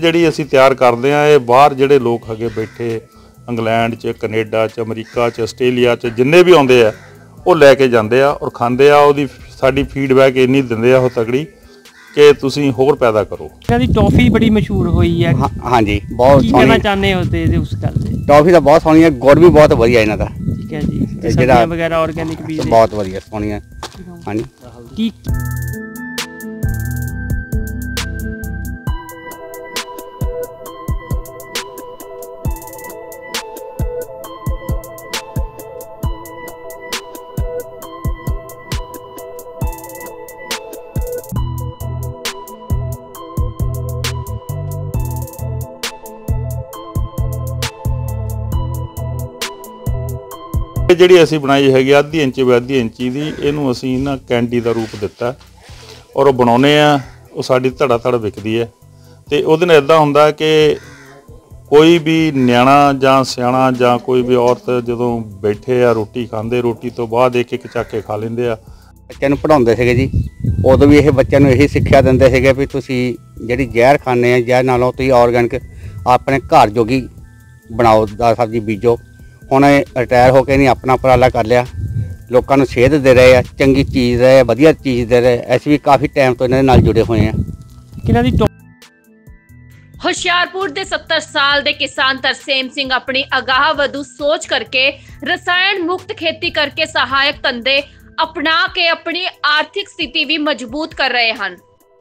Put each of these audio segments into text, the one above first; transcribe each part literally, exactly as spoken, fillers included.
ਜਿਹੜੀ ਅਸੀਂ ਤਿਆਰ ਕਰਦੇ ਆ ਇਹ ਬਾਹਰ ਜਿਹੜੇ ਲੋਕ ਹੈਗੇ ਬੈਠੇ ਇੰਗਲੈਂਡ 'ਚ ਕੈਨੇਡਾ 'ਚ ਅਮਰੀਕਾ 'ਚ ਆਸਟ੍ਰੇਲੀਆ 'ਚ ਜਿੰਨੇ ਵੀ ਆਉਂਦੇ ਆ ਉਹ ਲੈ ਕੇ ਜਾਂਦੇ ਆ ਔਰ ਖਾਂਦੇ ਆ। ਉਹਦੀ ਸਾਡੀ ਫੀਡਬੈਕ ਇੰਨੀ ਦਿੰਦੇ ਆ ਉਹ ਤਗੜੀ ਕਿ ਤੁਸੀਂ ਹੋਰ ਪੈਦਾ ਕਰੋ। ਇਹਨਾਂ ਦੀ ਟੌਫੀ ਬੜੀ ਮਸ਼ਹੂਰ ਹੋਈ ਹੈ। हाँ जी बहुत ਕੀ ਕਹਿਣਾ ਚਾਹੁੰਦੇ ਹੋ ਤੇ ਉਸ ਗੱਲ ਤੇ? टॉफी तो बहुत सोहनी है, गुड़ भी बहुत वधिया इन्हां दा। ਠੀਕ ਹੈ ਜੀ, ਤੇ ਸਬਜ਼ੀਆਂ ਜਿਹੜਾ ਵਗੈਰਾ ਆਰਗੈਨਿਕ ਵੀ ਨੇ। बहुत वधिया सोहनी है। हाँ जी ਕੀ ਜਿਹੜੀ ਅਸੀਂ ਬਣਾਈ ਹੈਗੀ ਅੱਧੀ ਇੰਚ ਬਾਈ ਅੱਧੀ ਇੰਚੀ ਦੀ, ਇਹਨੂੰ ਅਸੀਂ ਨਾ ਕੈਂਡੀ ਦਾ ਰੂਪ ਦਿੱਤਾ ਔਰ ਉਹ ਬਣਾਉਂਦੇ ਆ। ਉਹ ਸਾਡੀ ਧੜਾ ਧੜ ਵਿਕਦੀ ਹੈ ਅਤੇ ਉਹਦੇ ਨਾਲ ਇੱਦਾਂ ਹੁੰਦਾ ਕਿ ਕੋਈ ਵੀ ਨਿਆਣਾ ਜਾਂ ਸਿਆਣਾ ਜਾਂ ਕੋਈ ਵੀ ਔਰਤ ਜਦੋਂ ਬੈਠੇ ਆ ਰੋਟੀ ਖਾਂਦੇ, ਰੋਟੀ ਤੋਂ ਬਾਅਦ ਇੱਕ ਇੱਕ ਚੱਕ ਕੇ ਖਾ ਲੈਂਦੇ ਆ। ਬੱਚਿਆਂ ਨੂੰ ਪੜ੍ਹਾਉਂਦੇ ਸੀਗੇ ਜੀ, ਉਦੋਂ ਵੀ ਇਹ ਬੱਚਿਆਂ ਨੂੰ ਇਹੀ ਸਿੱਖਿਆ ਦਿੰਦੇ ਸੀਗੇ ਵੀ ਤੁਸੀਂ ਜਿਹੜੀ ਜ਼ਹਿਰ ਖਾਂਦੇ ਆ ਜ਼ਹਿਰ ਨਾਲੋਂ ਤੁਸੀਂ ਆਰਗੈਨਿਕ ਆਪਣੇ ਘਰ ਜੋਗੀ ਬਣਾਓ, ਦਾ ਸਬਜ਼ੀ ਬੀਜੋ। ਹੁਣ ਰਿਟਾਇਰ ਹੋ ਕੇ ਨਹੀਂ ਆਪਣਾ ਉਪਰਾਲਾ ਕਰ ਲਿਆ, ਲੋਕਾਂ ਨੂੰ ਸੇਧ ਦੇ ਰਹੇ ਆ, ਚੰਗੀ ਚੀਜ਼ ਦੇ ਵਧੀਆ ਚੀਜ਼ ਦੇ ਰਹੇ। ਅਸੀਂ ਵੀ ਕਾਫੀ ਟਾਈਮ ਤੋਂ ਇਹਨਾਂ ਦੇ ਨਾਲ ਜੁੜੇ ਹੋਏ ਆ। ਕਿਹਨਾਂ ਦੀ ਹੁਸ਼ਿਆਰਪੁਰ ਦੇ सत्तर ਸਾਲ ਦੇ ਕਿਸਾਨ ਤਰਸੇਮ ਸਿੰਘ ਆਪਣੀ ਅਗਾਹ ਵਧੂ ਸੋਚ ਕਰਕੇ ਰਸਾਇਣ ਮੁਕਤ ਖੇਤੀ ਕਰਕੇ ਸਹਾਇਕ ਧੰਦੇ ਅਪਣਾ ਕੇ ਆਪਣੀ ਆਰਥਿਕ ਸਥਿਤੀ ਵੀ ਮਜ਼ਬੂਤ ਕਰ ਰਹੇ ਹਨ।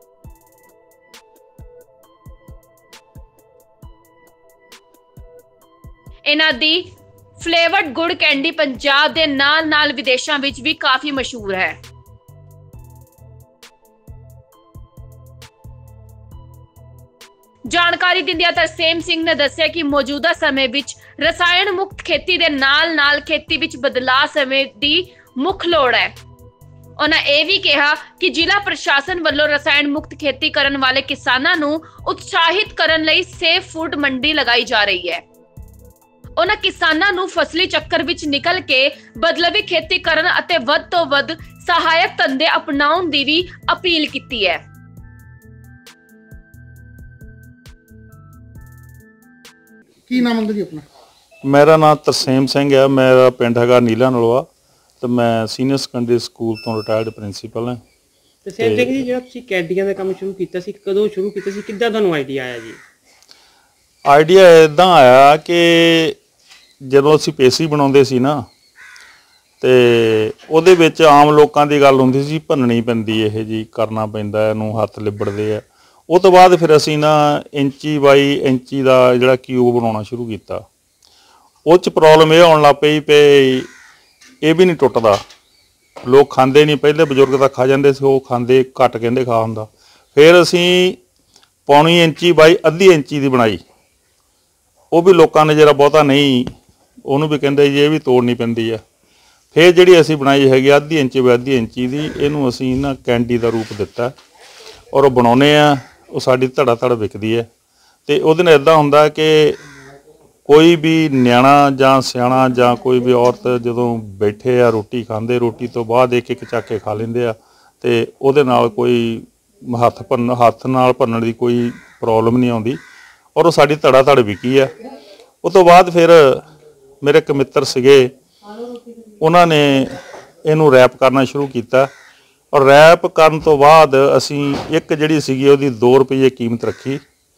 ਇਹਨਾਂ ਦੀ ਫਲੇਵਰਡ ਗੁੜ ਕੈਂਡੀ ਪੰਜਾਬ ਦੇ ਨਾਲ ਨਾਲ ਵਿਦੇਸ਼ਾਂ ਵਿੱਚ ਵੀ ਕਾਫੀ ਮਸ਼ਹੂਰ ਹੈ। ਜਾਣਕਾਰੀ ਦਿੰਦਿਆਂ ਤਰਸੇਮ ਸਿੰਘ ਨੇ ਦੱਸਿਆ ਕਿ ਮੌਜੂਦਾ ਸਮੇਂ ਵਿੱਚ ਰਸਾਇਣ ਮੁਕਤ ਖੇਤੀ ਦੇ ਨਾਲ ਨਾਲ ਖੇਤੀ ਵਿੱਚ ਬਦਲਾਅ ਸਮੇਂ ਦੀ ਮੁੱਖ ਲੋੜ ਹੈ। ਉਹਨਾਂ ਇਹ ਵੀ ਕਿਹਾ ਕਿ ਜ਼ਿਲ੍ਹਾ ਪ੍ਰਸ਼ਾਸਨ ਵੱਲੋਂ ਰਸਾਇਣ ਮੁਕਤ ਖੇਤੀ ਕਰਨ ਵਾਲੇ ਕਿਸਾਨਾਂ ਨੂੰ ਉਤਸ਼ਾਹਿਤ ਕਰਨ ਲਈ ਸੇਫ ਫੂਡ ਮੰਡੀ ਲਗਾਈ ਜਾ ਰਹੀ ਹੈ। ਉਹਨਾਂ ਕਿਸਾਨਾਂ ਨੂੰ ਫਸਲੀ ਚੱਕਰ ਵਿੱਚ ਨਿਕਲ ਕੇ ਬਦਲਵੀ ਖੇਤੀ ਕਰਨ ਅਤੇ ਵੱਧ ਤੋਂ ਵੱਧ ਸਹਾਇਕ ਧੰਦੇ ਅਪਣਾਉਣ ਦੀ ਵੀ ਅਪੀਲ ਕੀਤੀ ਹੈ। ਕੀ ਨਾਮ ਹੈ ਜੀ ਆਪਣਾ? ਮੇਰਾ ਨਾਮ ਤਰਸੇਮ ਸਿੰਘ ਹੈ, ਮੇਰਾ ਪਿੰਡ ਹੈਗਾ ਨੀਲਾ ਨਲਵਾ ਤੇ ਮੈਂ ਸੀਨੀਅਰ ਸੈਕੰਡਰੀ ਸਕੂਲ ਤੋਂ ਰਿਟਾਇਰਡ ਪ੍ਰਿੰਸੀਪਲ ਹਾਂ। ਤਰਸੇਮ ਸਿੰਘ ਜੀ, ਜਿਹੜਾ ਤੁਸੀਂ ਕੈਂਡੀਆਂ ਦਾ ਕੰਮ ਸ਼ੁਰੂ ਕੀਤਾ ਸੀ, ਕਦੋਂ ਸ਼ੁਰੂ ਕੀਤਾ ਸੀ, ਕਿੱਦਾਂ ਤੁਹਾਨੂੰ ਆਈਡੀਆ ਆਇਆ ਜੀ? ਆਈਡੀਆ ਇੱਦਾਂ ਆਇਆ ਕਿ ਜਦੋਂ ਅਸੀਂ ਪੇਸੀ ਬਣਾਉਂਦੇ ਸੀ ਨਾ ਤੇ ਉਹਦੇ ਵਿੱਚ ਆਮ ਲੋਕਾਂ ਦੀ ਗੱਲ ਹੁੰਦੀ ਸੀ ਭੰਨਣੀ ਪੈਂਦੀ, ਇਹ ਜੀ ਕਰਨਾ ਪੈਂਦਾ, ਇਹਨੂੰ ਹੱਥ ਲਿਬੜਦੇ ਆ। ਉਹ ਤੋਂ ਬਾਅਦ ਫਿਰ ਅਸੀਂ ਨਾ ਇੰਚੀ ਬਾਈ ਇੰਚੀ ਦਾ ਜਿਹੜਾ ਕਿਊਬ ਬਣਾਉਣਾ ਸ਼ੁਰੂ ਕੀਤਾ। ਉਹ 'ਚ ਪ੍ਰੋਬਲਮ ਇਹ ਆਉਣ ਲੱਗ ਪਈ ਪਈ ਇਹ ਵੀ ਨਹੀਂ ਟੁੱਟਦਾ, ਲੋਕ ਖਾਂਦੇ ਨਹੀਂ। ਪਹਿਲੇ ਬਜ਼ੁਰਗ ਤਾਂ ਖਾ ਜਾਂਦੇ ਸੀ, ਉਹ ਖਾਂਦੇ ਘੱਟ ਕਹਿੰਦੇ ਖਾ ਹੁੰਦਾ। ਫਿਰ ਅਸੀਂ ਪੌਣੀ ਇੰਚੀ ਬਾਈ ਅੱਧੀ ਇੰਚੀ ਦੀ ਬਣਾਈ, ਉਹ ਵੀ ਲੋਕਾਂ ਨੇ ਜਿਹੜਾ ਬਹੁਤਾ ਨਹੀਂ, ਉਹਨੂੰ ਵੀ ਕਹਿੰਦੇ ਜੀ ਇਹ ਵੀ ਤੋੜਨੀ ਪੈਂਦੀ ਆ। ਫਿਰ ਜਿਹੜੀ ਅਸੀਂ ਬਣਾਈ ਹੈਗੀ ਅੱਧੀ ਇੰਚ ਬਾਈ ਅੱਧੀ ਇੰਚੀ ਦੀ, ਇਹਨੂੰ ਅਸੀਂ ਨਾ ਕੈਂਡੀ ਦਾ ਰੂਪ ਦਿੱਤਾ ਔਰ ਉਹ ਬਣਾਉਂਦੇ ਆ। ਉਹ ਸਾਡੀ ਧੜਾ ਧੜ ਵਿਕਦੀ ਹੈ ਅਤੇ ਉਹਦੇ ਨਾਲ ਇੱਦਾਂ ਹੁੰਦਾ ਕਿ ਕੋਈ ਵੀ ਨਿਆਣਾ ਜਾਂ ਸਿਆਣਾ ਜਾਂ ਕੋਈ ਵੀ ਔਰਤ ਜਦੋਂ ਬੈਠੇ ਆ ਰੋਟੀ ਖਾਂਦੇ, ਰੋਟੀ ਤੋਂ ਬਾਅਦ ਇੱਕ ਇੱਕ ਚੱਕ ਕੇ ਖਾ ਲੈਂਦੇ ਆ ਅਤੇ ਉਹਦੇ ਨਾਲ ਕੋਈ ਹੱਥ ਭੰਨ ਹੱਥ ਨਾਲ ਭੰਨਣ ਦੀ ਕੋਈ ਪ੍ਰੋਬਲਮ ਨਹੀਂ ਆਉਂਦੀ ਔਰ ਉਹ ਸਾਡੀ ਧੜਾ ਧੜ ਵਿਕੀ ਆ। ਉਹ ਤੋਂ ਬਾਅਦ ਫਿਰ ਮੇਰੇ ਇੱਕ ਮਿੱਤਰ ਸੀਗੇ, ਉਹਨਾਂ ਨੇ ਇਹਨੂੰ ਰੈਪ ਕਰਨਾ ਸ਼ੁਰੂ ਕੀਤਾ ਔਰ ਰੈਪ ਕਰਨ ਤੋਂ ਬਾਅਦ ਅਸੀਂ ਇੱਕ ਜਿਹੜੀ ਸੀਗੀ ਉਹਦੀ ਦੋ ਰੁਪਈਏ ਕੀਮਤ ਰੱਖੀ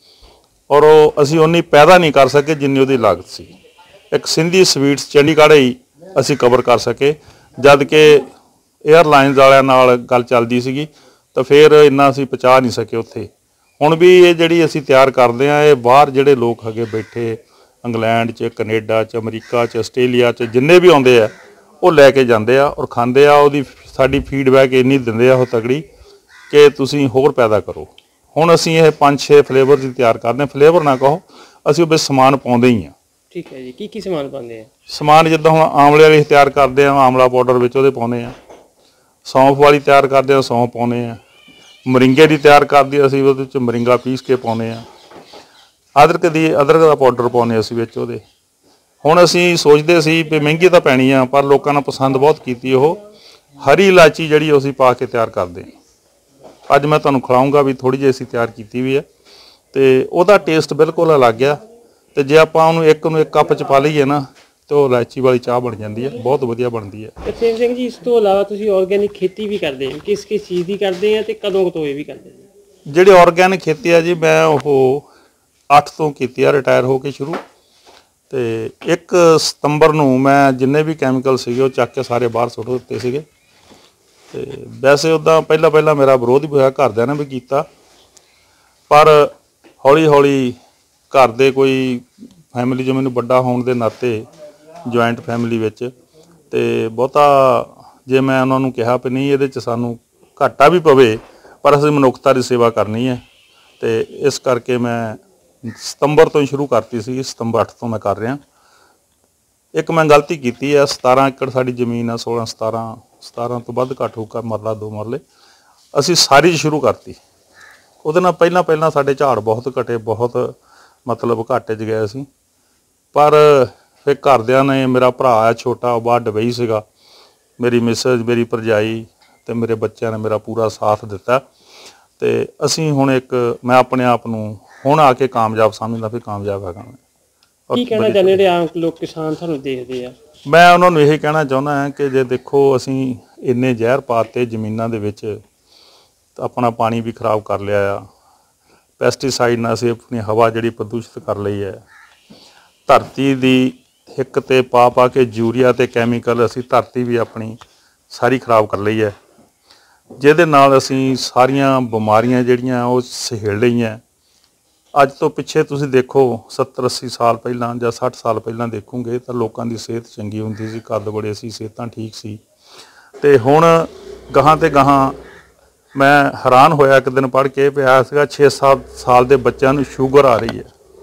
ਔਰ ਉਹ ਅਸੀਂ ਉਨੀ ਪੈਦਾ ਨਹੀਂ ਕਰ ਸਕੇ ਜਿੰਨੀ ਉਹਦੀ ਲਾਗਤ ਸੀ। ਇੱਕ ਸਿੰਧੀ ਸਵੀਟਸ ਚੰਡੀਗੜ੍ਹ ਹੀ ਅਸੀਂ ਕਵਰ ਕਰ ਸਕੇ, ਜਦ ਕਿ ਏਅਰਲਾਈਨਸ ਵਾਲਿਆਂ ਨਾਲ ਗੱਲ ਚੱਲਦੀ ਸੀਗੀ ਤਾਂ ਫਿਰ ਇੰਨਾ ਅਸੀਂ ਪਹੁੰਚਾ ਨਹੀਂ ਸਕੇ ਉੱਥੇ। ਹੁਣ ਵੀ ਇਹ ਜਿਹੜੀ ਅਸੀਂ ਤਿਆਰ ਕਰਦੇ ਹਾਂ ਇਹ ਬਾਹਰ ਜਿਹੜੇ ਲੋਕ ਹੈਗੇ ਬੈਠੇ ਇੰਗਲੈਂਡ 'ਚ ਕੈਨੇਡਾ 'ਚ ਅਮਰੀਕਾ 'ਚ ਆਸਟ੍ਰੇਲੀਆ 'ਚ ਜਿੰਨੇ ਵੀ ਆਉਂਦੇ ਆ ਉਹ ਲੈ ਕੇ ਜਾਂਦੇ ਆ ਔਰ ਖਾਂਦੇ ਆ। ਉਹਦੀ ਸਾਡੀ ਫੀਡਬੈਕ ਇੰਨੀ ਦਿੰਦੇ ਆ ਉਹ ਤਗੜੀ ਕਿ ਤੁਸੀਂ ਹੋਰ ਪੈਦਾ ਕਰੋ। ਹੁਣ ਅਸੀਂ ਇਹ ਪੰਜ ਛੇ ਫਲੇਵਰ ਦੀ ਤਿਆਰ ਕਰਦੇ ਹਾਂ, ਫਲੇਵਰ ਨਾ ਕਹੋ, ਅਸੀਂ ਉਹ ਵਿੱਚ ਸਮਾਨ ਪਾਉਂਦੇ ਹੀ ਹਾਂ। ਠੀਕ ਹੈ ਜੀ, ਕੀ ਕੀ ਸਮਾਨ ਪਾਉਂਦੇ ਆ? ਸਮਾਨ ਜਿੱਦਾਂ ਹੁਣ ਆਮਲੇ ਵਾਲੀ ਤਿਆਰ ਕਰਦੇ ਹਾਂ, ਆਮਲਾ ਪਾਊਡਰ ਵਿੱਚ ਉਹਦੇ ਪਾਉਂਦੇ ਹਾਂ। ਸੌਂਫ ਵਾਲੀ ਤਿਆਰ ਕਰਦੇ ਹਾਂ, ਸੌਂਫ ਪਾਉਂਦੇ ਹਾਂ। ਮਰਿੰਗੇ ਦੀ ਤਿਆਰ ਕਰਦੇ ਅਸੀਂ ਉਹਦੇ ਵਿੱਚ ਮਰਿੰਗਾ ਪੀਸ ਕੇ ਪਾਉਂਦੇ ਹਾਂ। ਅਦਰਕ ਦੀ ਅਦਰਕ ਦਾ ਪਾਊਡਰ ਪਾਉਂਦੇ ਅਸੀਂ ਵਿੱਚ ਉਹਦੇ। ਹੁਣ ਅਸੀਂ ਸੋਚਦੇ ਸੀ ਵੀ ਮਹਿੰਗੀ ਤਾਂ ਪੈਣੀ ਆ, ਪਰ ਲੋਕਾਂ ਨੇ ਪਸੰਦ ਬਹੁਤ ਕੀਤੀ। ਉਹ ਹਰੀ ਇਲਾਚੀ ਜਿਹੜੀ ਅਸੀਂ ਪਾ ਕੇ ਤਿਆਰ ਕਰਦੇ ਹਾਂ। ਅੱਜ ਮੈਂ ਤੁਹਾਨੂੰ ਖਿਲਾਊਂਗਾ ਵੀ ਥੋੜ੍ਹੀ ਜਿਹੀ ਅਸੀਂ ਤਿਆਰ ਕੀਤੀ ਵੀ ਹੈ ਤੇ ਉਹਦਾ ਟੇਸਟ ਬਿਲਕੁਲ ਅਲੱਗ ਆ। ਤੇ ਜੇ ਆਪਾਂ ਉਹਨੂੰ ਇੱਕ ਨੂੰ ਇੱਕ ਕੱਪ ਚ ਪਾ ਲਈਏ ਨਾ ਤੇ ਉਹ ਇਲਾਇਚੀ ਵਾਲੀ ਚਾਹ ਬਣ ਜਾਂਦੀ ਹੈ, ਬਹੁਤ ਵਧੀਆ ਬਣਦੀ ਹੈ। ਤਰਸੇਮ ਸਿੰਘ ਜੀ, ਇਸ ਤੋਂ ਇਲਾਵਾ ਤੁਸੀਂ ਆਰਗੈਨਿਕ ਖੇਤੀ ਵੀ ਕਰਦੇ ਹੋ, ਕਿਸ ਕਿਸ ਚੀਜ਼ ਦੀ ਕਰਦੇ ਆ ਤੇ ਕਦੋਂ ਤੋਂ ਇਹ ਵੀ ਕਰਦੇ ਹੋ? ਜਿਹੜੀ ਆਰਗੈਨਿਕ ਖੇਤੀ ਆ ਜੀ, ਮੈਂ ਉਹ ਅੱਠ ਤੋਂ ਕੀਤੀ ਆ ਰਿਟਾਇਰ ਹੋ ਕੇ ਸ਼ੁਰੂ। ਤੇ ਇੱਕ ਸਤੰਬਰ ਨੂੰ ਮੈਂ ਜਿੰਨੇ ਵੀ ਕੈਮੀਕਲ ਸੀਗੇ ਉਹ ਚੱਕ ਕੇ ਸਾਰੇ ਬਾਹਰ ਸੁੱਟ ਦਿੱਤੇ ਸੀਗੇ। ਤੇ ਵੈਸੇ ਉੱਦਾਂ ਪਹਿਲਾਂ ਪਹਿਲਾਂ ਮੇਰਾ ਵਿਰੋਧ ਵੀ ਹੋਇਆ, ਘਰਦਿਆਂ ਨੇ ਵੀ ਕੀਤਾ, ਪਰ ਹੌਲੀ ਹੌਲੀ ਘਰ ਦੇ ਕੋਈ ਫੈਮਿਲੀ ਜੋ ਮੈਨੂੰ ਵੱਡਾ ਹੋਣ ਦੇ ਨਾਤੇ ਜੁਆਇੰਟ ਫੈਮਿਲੀ ਵਿੱਚ ਤੇ ਬਹੁਤਾ ਜੇ ਮੈਂ ਉਹਨਾਂ ਨੂੰ ਕਿਹਾ ਵੀ ਨਹੀਂ ਇਹਦੇ 'ਚ ਸਾਨੂੰ ਘਾਟਾ ਵੀ ਪਵੇ ਪਰ ਅਸੀਂ ਮਨੁੱਖਤਾ ਦੀ ਸੇਵਾ ਕਰਨੀ ਹੈ, ਤੇ ਇਸ ਕਰਕੇ ਮੈਂ ਸਤੰਬਰ ਤੋਂ ਹੀ ਸ਼ੁਰੂ ਕਰਤੀ ਸੀ। ਸਤੰਬਰ ਅੱਠ ਤੋਂ ਮੈਂ ਕਰ ਰਿਹਾ। ਇੱਕ ਮੈਂ ਗਲਤੀ ਕੀਤੀ ਹੈ, ਸਤਾਰਾਂ ਏਕੜ ਸਾਡੀ ਜ਼ਮੀਨ ਆ, ਸੋਲਾਂ ਸਤਾਰਾਂ ਸਤਾਰਾਂ ਤੋਂ ਵੱਧ ਘੱਟ ਹੋਊਗਾ, ਮਰਲਾ ਦੋ ਮਰਲੇ ਅਸੀਂ ਸਾਰੀ ਸ਼ੁਰੂ ਕਰਤੀ। ਉਹਦੇ ਨਾਲ ਪਹਿਲਾਂ ਪਹਿਲਾਂ ਸਾਡੇ ਝਾੜ ਬਹੁਤ ਘਟੇ, ਬਹੁਤ ਮਤਲਬ ਘਾਟੇ 'ਚ ਗਏ ਸੀ। ਪਰ ਫਿਰ ਘਰਦਿਆਂ ਨੇ, ਮੇਰਾ ਭਰਾ ਆ ਛੋਟਾ, ਉਹ ਬਾਹਰ ਡਬਈ ਸੀਗਾ, ਮੇਰੀ ਮਿਸਜ, ਮੇਰੀ ਭਰਜਾਈ ਤੇ ਮੇਰੇ ਬੱਚਿਆਂ ਨੇ ਮੇਰਾ ਪੂਰਾ ਸਾਥ ਦਿੱਤਾ। ਤੇ ਅਸੀਂ ਹੁਣ ਇੱਕ ਮੈਂ ਆਪਣੇ ਆਪ ਨੂੰ ਹੁਣ ਆ ਕੇ ਕਾਮਯਾਬ ਸਮਝਦਾ, ਫਿਰ ਕਾਮਯਾਬ ਹੈਗਾ ਮੈਂ। ਕੀ ਕਹਿਣਾ ਚਾਹੁੰਦੇ ਜਿਹੜੇ ਆਮ ਲੋਕ ਕਿਸਾਨ ਤੁਹਾਨੂੰ ਦੇਖਦੇ ਆ? ਮੈਂ ਉਹਨਾਂ ਨੂੰ ਇਹ ਕਹਿਣਾ ਚਾਹੁੰਦਾ ਹਾਂ ਕਿ ਜੇ ਦੇਖੋ ਅਸੀਂ ਇੰਨੇ ਜ਼ਹਿਰ ਪਾਤੇ ਜ਼ਮੀਨਾਂ ਦੇ ਵਿੱਚ, ਤਾਂ ਆਪਣਾ ਪਾਣੀ ਵੀ ਖਰਾਬ ਕਰ ਲਿਆ ਆ, ਪੈਸਟੀਸਾਈਡ ਨਾਲ ਅਸੀਂ ਆਪਣੀ ਹਵਾ ਜਿਹੜੀ ਪ੍ਰਦੂਸ਼ਿਤ ਕਰ ਲਈ ਹੈ, ਧਰਤੀ ਦੀ ਹਿੱਕ ਤੇ ਪਾ ਪਾ ਕੇ ਯੂਰੀਆ ਤੇ ਕੈਮੀਕਲ ਅਸੀਂ ਧਰਤੀ ਵੀ ਆਪਣੀ ਸਾਰੀ ਖਰਾਬ ਕਰ ਲਈ ਹੈ, ਜਿਹਦੇ ਨਾਲ ਅਸੀਂ ਸਾਰੀਆਂ ਬਿਮਾਰੀਆਂ ਜਿਹੜੀਆਂ ਉਹ ਸਹੇੜ ਲਈਆਂ। ਅੱਜ ਤੋਂ ਪਿੱਛੇ ਤੁਸੀਂ ਦੇਖੋ ਸੱਤਰ ਅੱਸੀ ਸਾਲ ਪਹਿਲਾਂ ਜਾਂ ਸੱਠ ਸਾਲ ਪਹਿਲਾਂ ਦੇਖੋਗੇ ਤਾਂ ਲੋਕਾਂ ਦੀ ਸਿਹਤ ਚੰਗੀ ਹੁੰਦੀ ਸੀ, ਕੱਦ ਬੜੇ ਸੀ, ਸਿਹਤਾਂ ਠੀਕ ਸੀ। ਤੇ ਹੁਣ ਗਾਹਾਂ ਤੇ ਗਾਹਾਂ ਮੈਂ ਹੈਰਾਨ ਹੋਇਆ, ਇੱਕ ਦਿਨ ਪੜ੍ਹ ਕੇ ਪਿਆ ਸੀਗਾ ਛੇ ਸੱਤ ਸਾਲ ਦੇ ਬੱਚਿਆਂ ਨੂੰ ਸ਼ੂਗਰ ਆ ਰਹੀ ਹੈ।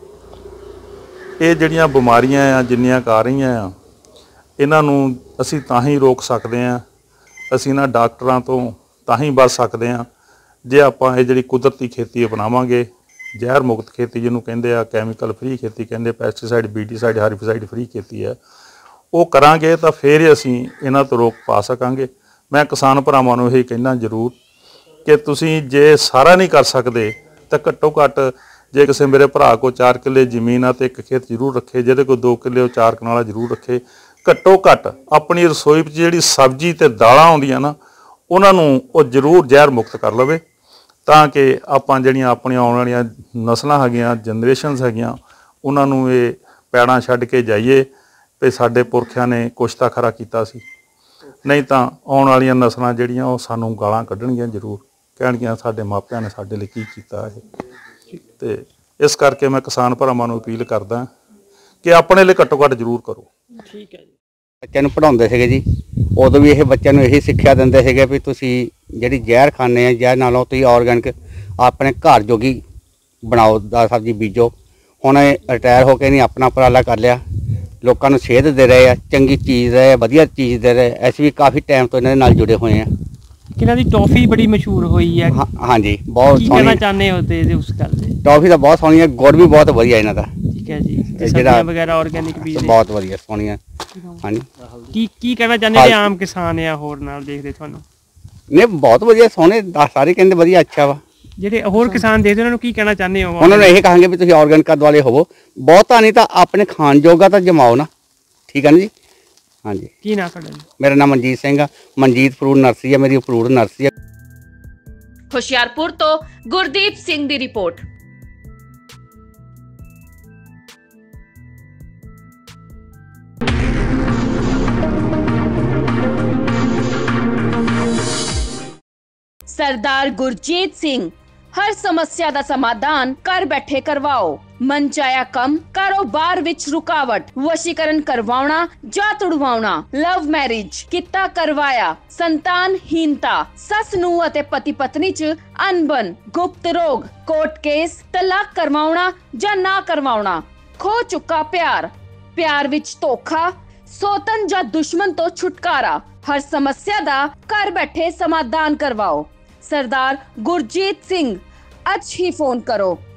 ਇਹ ਜਿਹੜੀਆਂ ਬਿਮਾਰੀਆਂ ਆ ਜਿੰਨੀਆਂ ਕੁ ਆ ਰਹੀਆਂ ਆ, ਇਹਨਾਂ ਨੂੰ ਅਸੀਂ ਤਾਂ ਹੀ ਰੋਕ ਸਕਦੇ ਹਾਂ, ਅਸੀਂ ਇਹਨਾਂ ਡਾਕਟਰਾਂ ਤੋਂ ਤਾਂ ਹੀ ਬਚ ਸਕਦੇ ਹਾਂ ਜੇ ਆਪਾਂ ਇਹ ਜਿਹੜੀ ਕੁਦਰਤੀ ਖੇਤੀ ਅਪਣਾਵਾਂਗੇ, ਜ਼ਹਿਰ ਮੁਕਤ ਖੇਤੀ ਜਿਹਨੂੰ ਕਹਿੰਦੇ ਆ, ਕੈਮੀਕਲ ਫ੍ਰੀ ਖੇਤੀ ਕਹਿੰਦੇ, ਪੈਸਟੀਸਾਈਡ ਬੀਟੀਸਾਈਡ ਹਰਬੀਸਾਈਡ ਫ੍ਰੀ ਖੇਤੀ ਹੈ, ਉਹ ਕਰਾਂਗੇ ਤਾਂ ਫਿਰ ਹੀ ਅਸੀਂ ਇਹਨਾਂ ਤੋਂ ਰੋਕ ਪਾ ਸਕਾਂਗੇ। ਮੈਂ ਕਿਸਾਨ ਭਰਾਵਾਂ ਨੂੰ ਇਹ ਕਹਿਣਾ ਜ਼ਰੂਰ ਕਿ ਤੁਸੀਂ ਜੇ ਸਾਰਾ ਨਹੀਂ ਕਰ ਸਕਦੇ ਤਾਂ ਘੱਟੋ ਘੱਟ ਜੇ ਕਿਸੇ ਮੇਰੇ ਭਰਾ ਕੋਲ ਚਾਰ ਕਿੱਲੇ ਜ਼ਮੀਨ ਆ ਤੇ ਇੱਕ ਖੇਤ ਜ਼ਰੂਰ ਰੱਖੇ, ਜਿਹਦੇ ਕੋਲ ਦੋ ਕਿੱਲੇ ਉਹ ਚਾਰ ਕਨਾਲਾ ਜ਼ਰੂਰ ਰੱਖੇ। ਘੱਟੋ ਘੱਟ ਆਪਣੀ ਰਸੋਈ ਵਿੱਚ ਜਿਹੜੀ ਸਬਜ਼ੀ ਤੇ ਦਾਲਾਂ ਆਉਂਦੀਆਂ ਨਾ, ਉਹਨਾਂ ਨੂੰ ਉਹ ਜ਼ਰੂਰ ਜ਼ਹਿਰ ਮੁਕਤ ਕਰ ਲਵੇ, ਤਾਂ ਕਿ ਆਪਾਂ ਜਿਹੜੀਆਂ ਆਪਣੀਆਂ ਆਉਣ ਵਾਲੀਆਂ ਨਸਲਾਂ ਹੈਗੀਆਂ, ਜਨਰੇਸ਼ਨਸ ਹੈਗੀਆਂ, ਉਹਨਾਂ ਨੂੰ ਇਹ ਪੈੜਾਂ ਛੱਡ ਕੇ ਜਾਈਏ ਵੀ ਸਾਡੇ ਪੁਰਖਿਆਂ ਨੇ ਕੁਛ ਤਾਂ ਖਰਾ ਕੀਤਾ ਸੀ। ਨਹੀਂ ਤਾਂ ਆਉਣ ਵਾਲੀਆਂ ਨਸਲਾਂ ਜਿਹੜੀਆਂ ਉਹ ਸਾਨੂੰ ਗਾਲਾਂ ਕੱਢਣਗੀਆਂ, ਜ਼ਰੂਰ ਕਹਿਣਗੀਆਂ ਸਾਡੇ ਮਾਪਿਆਂ ਨੇ ਸਾਡੇ ਲਈ ਕੀ ਕੀਤਾ ਇਹ। ਤੇ ਇਸ ਕਰਕੇ ਮੈਂ ਕਿਸਾਨ ਭਰਾਵਾਂ ਨੂੰ ਅਪੀਲ ਕਰਦਾ ਕਿ ਆਪਣੇ ਲਈ ਘੱਟੋ ਘੱਟ ਜ਼ਰੂਰ ਕਰੋ। ਠੀਕ ਹੈ ਜੀ। ਬੱਚਿਆਂ ਨੂੰ ਪੜ੍ਹਾਉਂਦੇ ਸੀਗੇ ਜੀ, ਉਦੋਂ ਵੀ ਇਹ ਬੱਚਿਆਂ ਨੂੰ ਇਹੀ ਸਿੱਖਿਆ ਦਿੰਦੇ ਸੀਗੇ ਵੀ ਤੁਸੀਂ ਜਿਹੜੀ ਜ਼ਹਿਰ ਖਾਂਦੇ ਆ, ਜ਼ਹਿਰ ਨਾਲੋਂ ਤੁਸੀਂ ਆਰਗੈਨਿਕ ਆਪਣੇ ਘਰ ਜੋਗੀ ਬਣਾਓ, ਦਾ ਸਬਜ਼ੀ ਬੀਜੋ। ਹੁਣ ਇਹ ਰਿਟਾਇਰ ਹੋ ਕੇ ਨਹੀਂ ਆਪਣਾ ਉਪਰਾਲਾ ਕਰ ਲਿਆ, ਲੋਕਾਂ ਨੂੰ ਸੇਧ ਦੇ ਰਹੇ ਆ, ਚੰਗੀ ਚੀਜ਼ ਦੇ ਰਹੇ, ਵਧੀਆ ਚੀਜ਼ ਦੇ ਰਹੇ। ਅਸੀਂ ਵੀ ਕਾਫੀ ਟਾਈਮ ਤੋਂ ਇਹਨਾਂ ਦੇ ਨਾਲ ਜੁੜੇ ਹੋਏ ਆ। ਕਿਹਨਾਂ ਦੀ ਟੌਫੀ ਬੜੀ ਮਸ਼ਹੂਰ ਹੋਈ ਹੈ। ਹਾਂ ਹਾਂਜੀ, ਬਹੁਤ ਕੀ ਸੋਹਣੀ। ਕਹਿਣਾ ਚਾਹੁੰਦੇ ਹੋ ਤੇ ਉਸ ਗੱਲ ਤੇ? ਟੌਫੀ ਤਾਂ ਬਹੁਤ ਸੋਹਣੀ ਹੈ, ਗੁੜ ਵੀ ਬਹੁਤ ਵਧੀਆ ਇਹਨਾਂ ਦਾ। ਠੀਕ ਹੈ ਜੀ। ਜਿਹੜਾ ਸਬਜ਼ੀਆਂ ਵਗੈਰਾ ਆਰਗੈਨਿਕ ਬੀਜ ਬਹੁਤ ਵਧੀਆ ਸੋਹਣੀਆਂ। ਹਾਂਜੀ, ਕੀ ਕੀ ਕਹਿਣਾ ਚਾਹੁੰਦੇ ਜਿਹੜੇ ਆਮ ਕਿਸਾਨ ਆ ਹੋਰ ਨਾਲ ਦੇਖਦੇ ਤੁਹਾਨੂੰ? ਨਹੀਂ ਬਹੁਤ ਵਧੀਆ, ਸੋਹਣੇ ਸਾਰੇ ਕਹਿੰਦੇ ਵਧੀਆ, ਅੱਛਾ ਵਾ। ਜਿਹੜੇ ਹੋਰ ਕਿਸਾਨ ਦੇਖਦੇ ਉਹਨਾਂ ਨੂੰ ਕੀ ਕਹਿਣਾ ਚਾਹੁੰਦੇ ਹੋ? ਉਹਨਾਂ ਨੂੰ ਇਹ ਕਹਾਂਗੇ ਵੀ ਤੁਸੀਂ ਆਰਗੈਨਿਕ ਦੁਆਲੇ ਹੋਵੋ, ਬਹੁਤਾ ਨਹੀਂ ਤਾਂ ਆਪਣੇ ਖਾਣ ਜੋਗਾ ਤਾਂ ਜਮਾਓ ਨਾ। ਠੀਕ ਹੈ ਨਾ ਜੀ? ਹਾਂਜੀ। ਕੀ ਨਾਂ ਤੁਹਾਡਾ ਜੀ? ਮੇਰਾ ਨਾਮ ਮਨਜੀਤ ਸਿੰਘ ਆ, ਮਨਜੀਤ ਫਰੂਟ ਨਰਸਰੀ ਆ ਮੇਰੀ, ਫਰੂਟ ਨਰਸਰੀ ਆ। ਹੁਸ਼ਿਆਰਪੁਰ ਤੋਂ ਗੁਰਦੀਪ ਸਿੰਘ ਦੀ ਰਿਪੋਰਟ। सरदार गुरजीत सिंह, हर समस्या ਦਾ ਸਮਾਧਾਨ ਘਰ ਬੈਠੇ ਕਰਵਾਓ। ਮਨ ਚਾਹਿਆ ਕੰਮ, ਕਾਰੋਬਾਰ ਵਿੱਚ ਰੁਕਾਵਟ, ਵਸ਼ੀਕਰਨ ਕਰਵਾਉਣਾ ਜਾਂ ਤੁੜਵਾਉਣਾ, ਲਵ ਮੈਰਿਜ ਕੀਤਾ ਕਰਵਾਇਆ, ਸੰਤਾਨਹੀਨਤਾ, ਸੱਸ ਨੂੰ ਅਤੇ ਪਤੀ ਪਤਨੀ ਚ ਅਨਬਨ, ਗੁਪਤ ਰੋਗ, ਕੋਰਟ ਕੇਸ, ਤਲਾਕ ਕਰਵਾਉਣਾ ਜਾਂ ਨਾ ਕਰਵਾਉਣਾ, ਖੋ ਚੁੱਕਾ ਪਿਆਰ, ਪਿਆਰ ਵਿੱਚ ਧੋਖਾ, ਸੋਤਨ ਜਾਂ ਦੁਸ਼ਮਣ ਤੋਂ ਛੁਟਕਾਰਾ, ਹਰ ਸਮੱਸਿਆ ਦਾ ਘਰ ਬੈਠੇ ਸਮਾਧਾਨ ਕਰਵਾਓ। सरदार गुरजीत सिंह, आज ही फोन करो